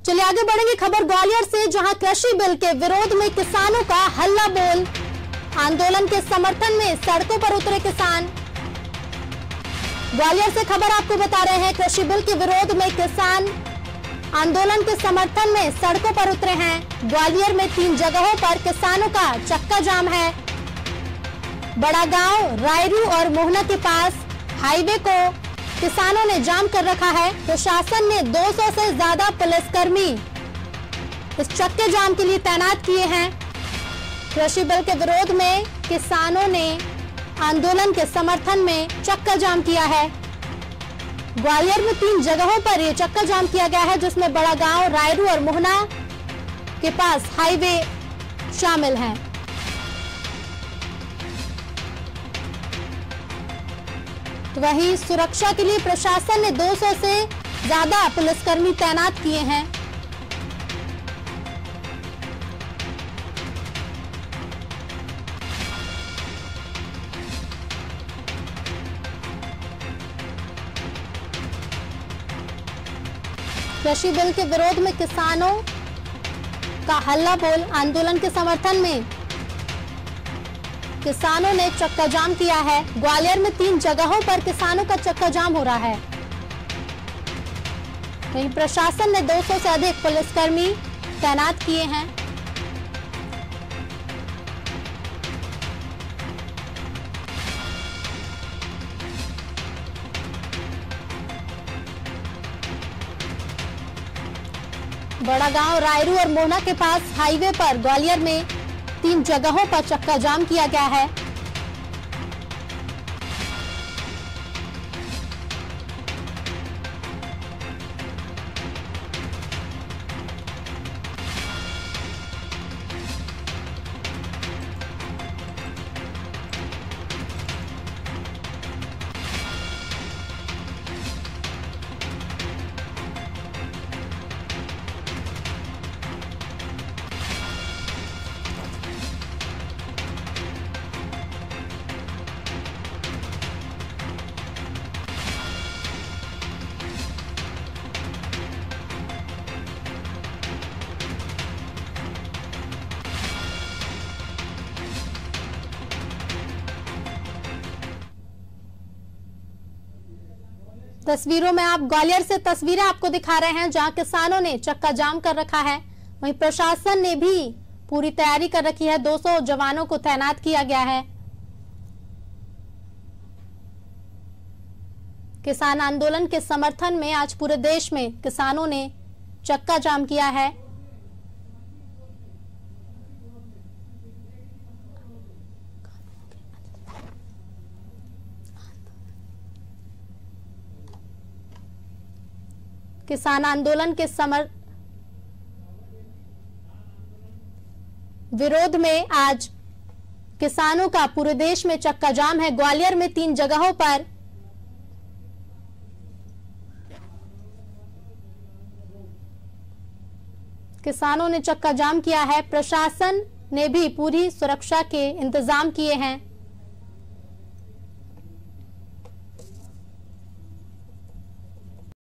चलिए आगे बढ़ेंगे खबर ग्वालियर से, जहां कृषि बिल के विरोध में किसानों का हल्ला बोल। आंदोलन के समर्थन में सड़कों पर उतरे किसान। ग्वालियर से खबर आपको बता रहे हैं, कृषि बिल के विरोध में किसान आंदोलन के समर्थन में सड़कों पर उतरे हैं। ग्वालियर में 3 जगहों पर किसानों का चक्का जाम है। बड़ा गांव, रायरू और मोहना के पास हाईवे को किसानों ने जाम कर रखा है। प्रशासन ने 200 से ज्यादा पुलिसकर्मी इस चक्के जाम के लिए तैनात किए हैं। कृषि बिल के विरोध में किसानों ने आंदोलन के समर्थन में चक्का जाम किया है। ग्वालियर में 3 जगहों पर ये चक्का जाम किया गया है, जिसमें बड़ा गांव, रायरू और मोहना के पास हाईवे शामिल हैं। वहीं सुरक्षा के लिए प्रशासन ने 200 से ज्यादा पुलिसकर्मी तैनात किए हैं। कृषि बिल के विरोध में किसानों का हल्ला बोल। आंदोलन के समर्थन में किसानों ने चक्का जाम किया है। ग्वालियर में 3 जगहों पर किसानों का चक्का जाम हो रहा है। वहीं प्रशासन ने 200 से अधिक पुलिसकर्मी तैनात किए हैं। बड़ा गांव, रायरू और मोहना के पास हाईवे पर ग्वालियर में 3 जगहों पर चक्का जाम किया गया है। तस्वीरों में आप ग्वालियर से तस्वीरें आपको दिखा रहे हैं, जहां किसानों ने चक्का जाम कर रखा है। वहीं प्रशासन ने भी पूरी तैयारी कर रखी है। 200 जवानों को तैनात किया गया है। किसान आंदोलन के समर्थन में आज पूरे देश में किसानों ने चक्का जाम किया है। किसान आंदोलन के विरोध में आज किसानों का पूरे देश में चक्का जाम है। ग्वालियर में 3 जगहों पर किसानों ने चक्का जाम किया है। प्रशासन ने भी पूरी सुरक्षा के इंतजाम किए हैं।